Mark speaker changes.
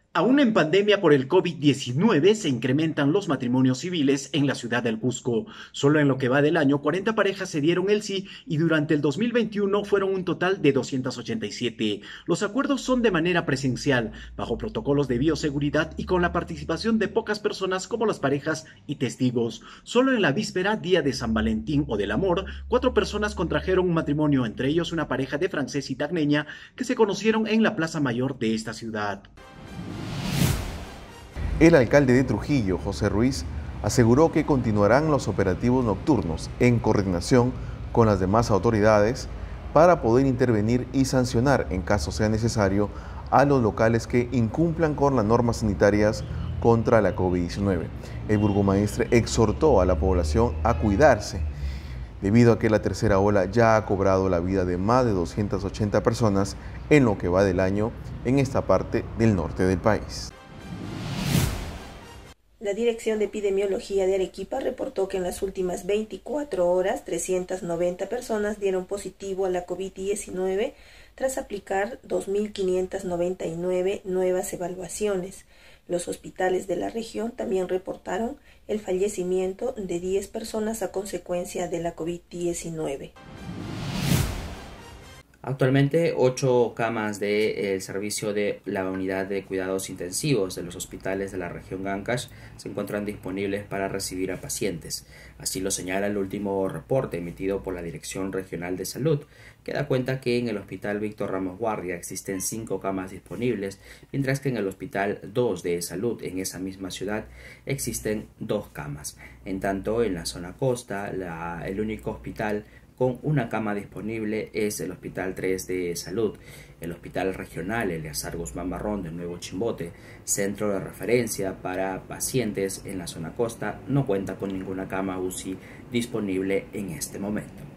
Speaker 1: Aún en pandemia por el COVID-19 se incrementan los matrimonios civiles en la ciudad del Cusco. Solo en lo que va del año, 40 parejas se dieron el sí y durante el 2021 fueron un total de 287. Los acuerdos son de manera presencial, bajo protocolos de bioseguridad y con la participación de pocas personas como las parejas y testigos. Solo en la víspera, día de San Valentín o del amor, 4 personas contrajeron un matrimonio, entre ellos una pareja de francés y tagneña que se conocieron en la Plaza Mayor de esta ciudad.
Speaker 2: El alcalde de Trujillo, José Ruiz, aseguró que continuarán los operativos nocturnos en coordinación con las demás autoridades para poder intervenir y sancionar, en caso sea necesario, a los locales que incumplan con las normas sanitarias contra la COVID-19. El burgomaestre exhortó a la población a cuidarse, debido a que la tercera ola ya ha cobrado la vida de más de 280 personas en lo que va del año en esta parte del norte del país.
Speaker 3: La Dirección de Epidemiología de Arequipa reportó que en las últimas 24 horas 390 personas dieron positivo a la COVID-19 tras aplicar 2.599 nuevas evaluaciones. Los hospitales de la región también reportaron el fallecimiento de 10 personas a consecuencia de la COVID-19.
Speaker 4: Actualmente, 8 camas del servicio de la unidad de cuidados intensivos de los hospitales de la región Ancash se encuentran disponibles para recibir a pacientes. Así lo señala el último reporte emitido por la Dirección Regional de Salud, que da cuenta que en el Hospital Víctor Ramos Guardia existen 5 camas disponibles, mientras que en el Hospital 2 de Salud en esa misma ciudad existen 2 camas. En tanto, en la zona costa, el único hospital con una cama disponible es el Hospital 3 de Salud. El Hospital Regional Eleazar Guzmán Barrón de Nuevo Chimbote, centro de referencia para pacientes en la zona costa, no cuenta con ninguna cama UCI disponible en este momento.